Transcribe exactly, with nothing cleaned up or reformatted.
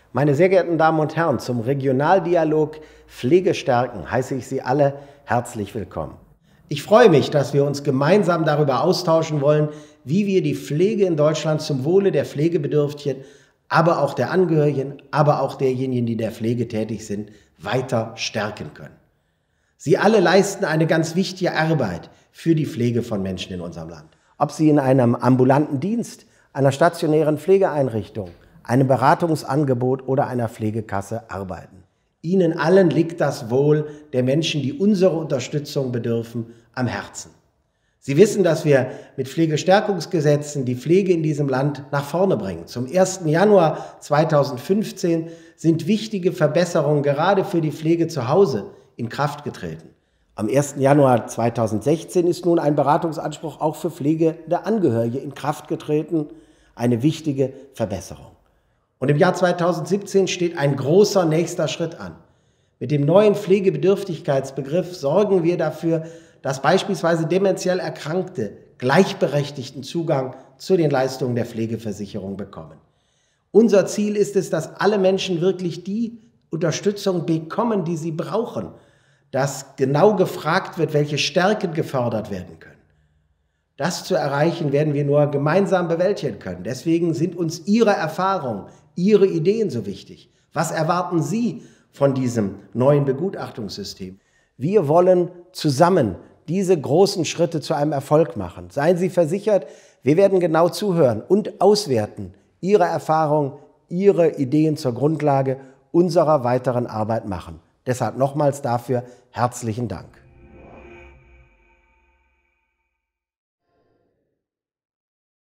Meine sehr geehrten Damen und Herren, zum Regionaldialog Pflege stärken heiße ich Sie alle herzlich willkommen. Ich freue mich, dass wir uns gemeinsam darüber austauschen wollen, wie wir die Pflege in Deutschland zum Wohle der Pflegebedürftigen, aber auch der Angehörigen, aber auch derjenigen, die der Pflege tätig sind, weiter stärken können. Sie alle leisten eine ganz wichtige Arbeit für die Pflege von Menschen in unserem Land. Ob Sie in einem ambulanten Dienst, einer stationären Pflegeeinrichtung, einem Beratungsangebot oder einer Pflegekasse arbeiten. Ihnen allen liegt das Wohl der Menschen, die unsere Unterstützung bedürfen, am Herzen. Sie wissen, dass wir mit Pflegestärkungsgesetzen die Pflege in diesem Land nach vorne bringen. Zum ersten Januar zweitausendfünfzehn sind wichtige Verbesserungen gerade für die Pflege zu Hause in Kraft getreten. Am ersten Januar zweitausendsechzehn ist nun ein Beratungsanspruch auch für pflegende Angehörige in Kraft getreten, eine wichtige Verbesserung. Und im Jahr zweitausendsiebzehn steht ein großer nächster Schritt an. Mit dem neuen Pflegebedürftigkeitsbegriff sorgen wir dafür, dass beispielsweise dementiell Erkrankte gleichberechtigten Zugang zu den Leistungen der Pflegeversicherung bekommen. Unser Ziel ist es, dass alle Menschen wirklich die Unterstützung bekommen, die sie brauchen, dass genau gefragt wird, welche Stärken gefördert werden können. Das zu erreichen, werden wir nur gemeinsam bewältigen können. Deswegen sind uns Ihre Erfahrungen, Ihre Ideen so wichtig. Was erwarten Sie von diesem neuen Begutachtungssystem? Wir wollen zusammen diese großen Schritte zu einem Erfolg machen. Seien Sie versichert, wir werden genau zuhören und auswerten, Ihre Erfahrungen, Ihre Ideen zur Grundlage unserer weiteren Arbeit machen. Deshalb nochmals dafür herzlichen Dank.